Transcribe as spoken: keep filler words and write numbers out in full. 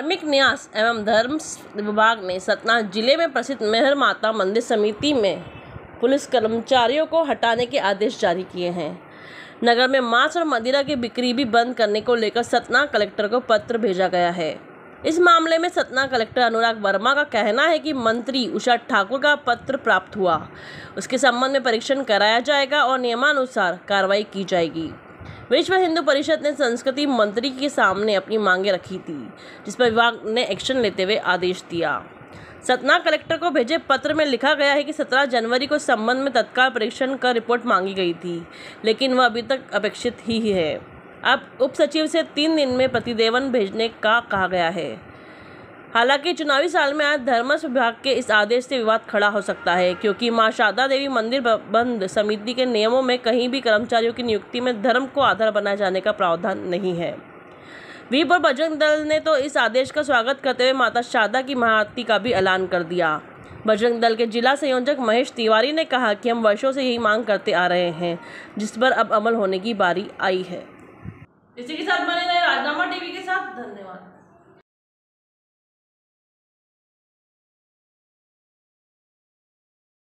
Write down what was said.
धार्मिक न्यास एवं धर्म विभाग ने सतना जिले में प्रसिद्ध मेहर माता मंदिर समिति में पुलिस कर्मचारियों को हटाने के आदेश जारी किए हैं। नगर में मांस और मदिरा की बिक्री भी बंद करने को लेकर सतना कलेक्टर को पत्र भेजा गया है। इस मामले में सतना कलेक्टर अनुराग वर्मा का कहना है कि मंत्री उषा ठाकुर का पत्र प्राप्त हुआ, उसके संबंध में परीक्षण कराया जाएगा और नियमानुसार कार्रवाई की जाएगी। विश्व हिंदू परिषद ने संस्कृति मंत्री के सामने अपनी मांगे रखी थी, जिस पर विभाग ने एक्शन लेते हुए आदेश दिया। सतना कलेक्टर को भेजे पत्र में लिखा गया है कि सत्रह जनवरी को संबंध में तत्काल परीक्षण कर रिपोर्ट मांगी गई थी, लेकिन वह अभी तक अपेक्षित ही है। अब उप सचिव से तीन दिन में प्रतिवेदन भेजने का कहा गया है। हालांकि चुनावी साल में आज धर्म विभाग के इस आदेश से विवाद खड़ा हो सकता है, क्योंकि मां शारदा देवी मंदिर प्रबंध समिति के नियमों में कहीं भी कर्मचारियों की नियुक्ति में धर्म को आधार बनाए जाने का प्रावधान नहीं है। वीप और बजरंग दल ने तो इस आदेश का स्वागत करते हुए माता शारदा की महाआरती का भी ऐलान कर दिया। बजरंग दल के जिला संयोजक महेश तिवारी ने कहा कि हम वर्षों से यही मांग करते आ रहे हैं, जिस पर अब अमल होने की बारी आई है। इसी के साथ बने रहे राजनामा टीवी के साथ। धन्यवाद।